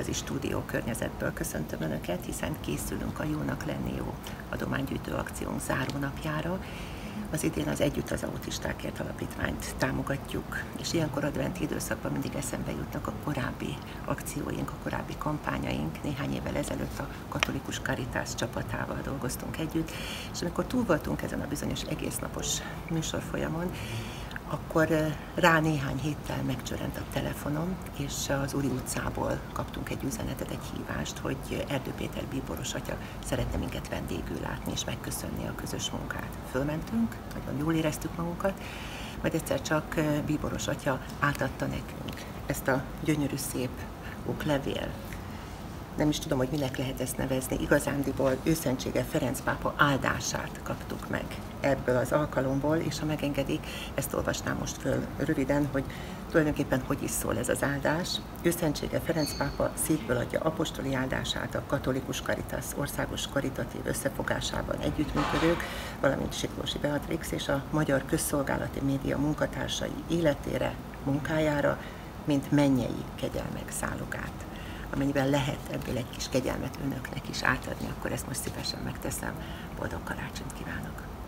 mozi stúdió környezetből köszöntöm Önöket, hiszen készülünk a Jónak lenni jó adománygyűjtő akciónk zárónapjára. Az idén az Együtt az Autistákért Alapítványt támogatjuk, és ilyenkor adventi időszakban mindig eszembe jutnak a korábbi akcióink, a korábbi kampányaink. Néhány évvel ezelőtt a Katolikus Caritas csapatával dolgoztunk együtt, és amikor túl voltunk ezen a bizonyos egésznapos műsorfolyamon, akkor rá néhány héttel megcsörrent a telefonom, és az Uri utcából kaptunk egy üzenetet, egy hívást, hogy Erdő Péter bíboros atya szeretne minket vendégül látni és megköszönni a közös munkát. Fölmentünk, nagyon jól éreztük magunkat, majd egyszer csak bíboros atya átadta nekünk ezt a gyönyörű szép oklevél. Nem is tudom, hogy minek lehet ezt nevezni. Igazándiból Őszentsége Ferenc pápa áldását kaptuk meg ebből az alkalomból, és ha megengedik, ezt olvasnám most föl röviden, hogy tulajdonképpen hogy is szól ez az áldás. Őszentsége Ferenc pápa szívből adja apostoli áldását a Katolikus Caritas országos karitatív összefogásában együttműködők, valamint Siklósi Beatrix és a Magyar Közszolgálati Média munkatársai életére, munkájára, mint mennyei kegyelmek zálogát. Amennyiben lehet ebből egy kis kegyelmet Önöknek is átadni, akkor ezt most szívesen megteszem. Boldog karácsonyt kívánok!